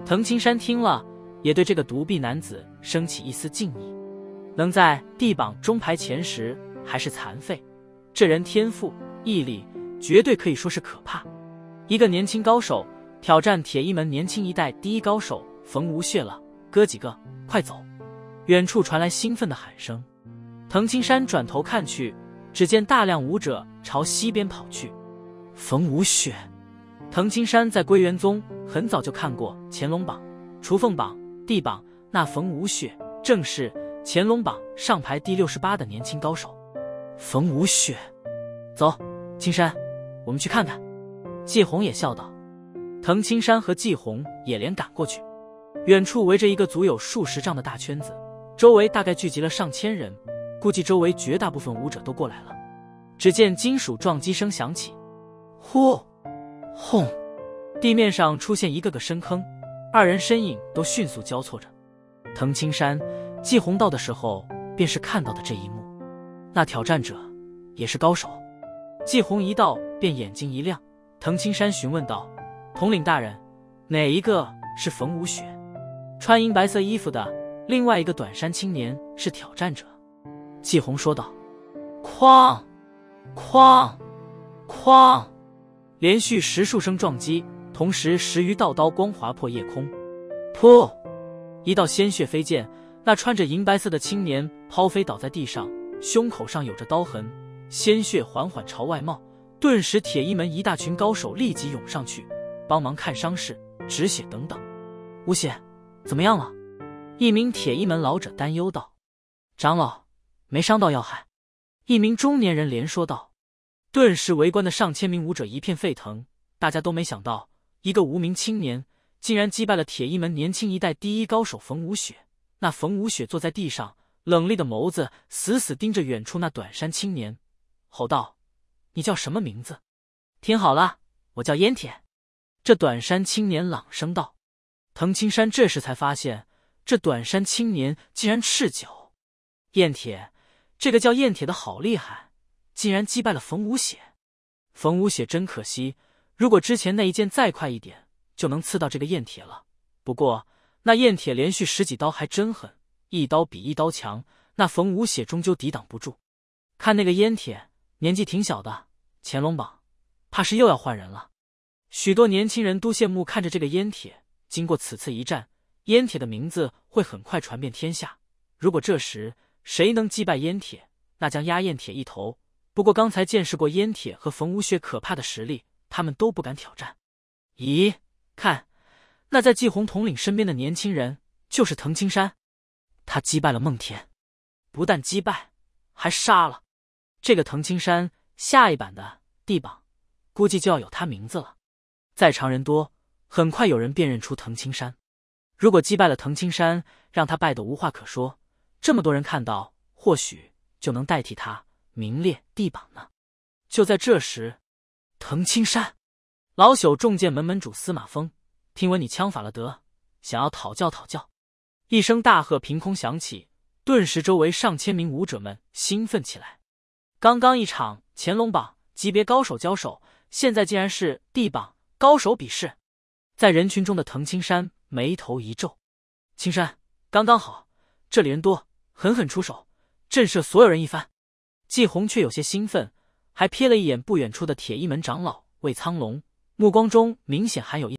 藤青山听了，也对这个独臂男子升起一丝敬意。能在地榜中排前十，还是残废，这人天赋毅力绝对可以说是可怕。一个年轻高手挑战铁一门年轻一代第一高手冯无血了，哥几个快走！远处传来兴奋的喊声。藤青山转头看去，只见大量武者朝西边跑去。冯无血，藤青山在归元宗很早就看过乾隆榜、雏凤榜、地榜，那冯无血正是乾隆榜上排第六十八的年轻高手。冯无血，走，青山，我们去看看。季红也笑道。藤青山和季红也连赶过去。远处围着一个足有数十丈的大圈子，周围大概聚集了上千人，估计周围绝大部分武者都过来了。只见金属撞击声响起，呼轰，地面上出现一个个深坑，二人身影都迅速交错着。藤青山、季红到的时候，便是看到的这一幕。那挑战者也是高手。季红一到便眼睛一亮，藤青山询问道：“统领大人，哪一个是冯无血？”穿银白色衣服的另外一个短衫青年是挑战者。季红说道：“哐哐哐！”连续十数声撞击，同时十余道刀光划破夜空。噗！一道鲜血飞溅，那穿着银白色的青年抛飞倒在地上，胸口上有着刀痕，鲜血缓缓朝外冒。顿时铁一门一大群高手立即涌上去，帮忙看伤势、止血等等。无血，怎么样了？一名铁一门老者担忧道。长老，没伤到要害。一名中年人连说道。顿时围观的上千名武者一片沸腾，大家都没想到，一个无名青年竟然击败了铁一门年轻一代第一高手冯无血。那冯无血坐在地上，冷厉的眸子死死盯着远处那短衫青年，吼道：“你叫什么名字？”“听好了，我叫燕铁。”这短衫青年朗声道。藤青山这时才发现，这短衫青年竟然赤脚。燕铁，这个叫燕铁的好厉害，竟然击败了冯无血。冯无血真可惜，如果之前那一剑再快一点，就能刺到这个燕铁了。不过那燕铁连续十几刀还真狠，一刀比一刀强，那冯无血终究抵挡不住。看那个燕铁年纪挺小的，乾隆榜怕是又要换人了。许多年轻人都羡慕看着这个燕铁，经过此次一战，燕铁的名字会很快传遍天下。如果这时谁能击败燕铁，那将压燕铁一头。不过刚才见识过燕铁和冯无血可怕的实力，他们都不敢挑战。咦，看，那在季红统领身边的年轻人就是藤青山，他击败了孟田，不但击败，还杀了。这个藤青山下一版的地榜估计就要有他名字了。在场人多，很快有人辨认出藤青山。如果击败了藤青山，让他败得无话可说，这么多人看到，或许就能代替他名列地榜呢。就在这时，藤青山，老朽重剑门门主司马峰，听闻你枪法了得，想要讨教讨教。一声大喝凭空响起，顿时周围上千名武者们兴奋起来。刚刚一场乾隆榜级别高手交手，现在竟然是地榜高手比试。在人群中的藤青山眉头一皱：“青山，刚刚好，这里人多，狠狠出手，震慑所有人一番。”季红却有些兴奋，还瞥了一眼不远处的铁一门长老魏苍龙，目光中明显含有一